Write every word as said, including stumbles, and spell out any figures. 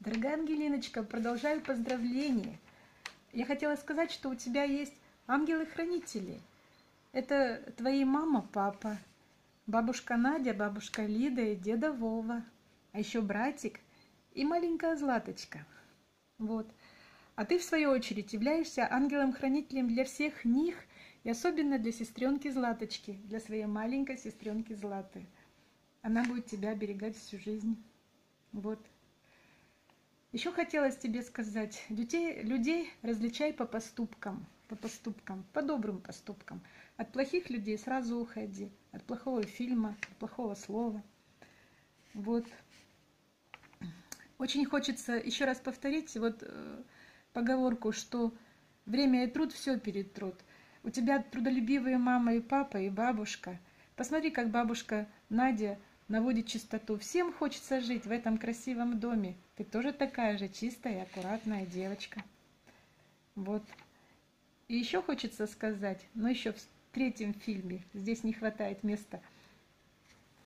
Дорогая Ангелиночка, продолжаю поздравления. Я хотела сказать, что у тебя есть ангелы-хранители. Это твои мама, папа, бабушка Надя, бабушка Лида и деда Вова, а еще братик и маленькая Златочка. Вот. А ты, в свою очередь, являешься ангелом-хранителем для всех них и особенно для сестренки Златочки, для своей маленькой сестренки Златы. Она будет тебя оберегать всю жизнь. Вот. Еще хотелось тебе сказать, людей, людей различай по поступкам, по поступкам, по добрым поступкам. От плохих людей сразу уходи, от плохого фильма, от плохого слова. Вот. Очень хочется еще раз повторить вот э, поговорку, что время и труд все перетрут. У тебя трудолюбивые мама и папа, и бабушка. Посмотри, как бабушка Надя наводит чистоту. Всем хочется жить в этом красивом доме. Ты тоже такая же чистая и аккуратная девочка. Вот. И еще хочется сказать, но еще в третьем фильме, здесь не хватает места,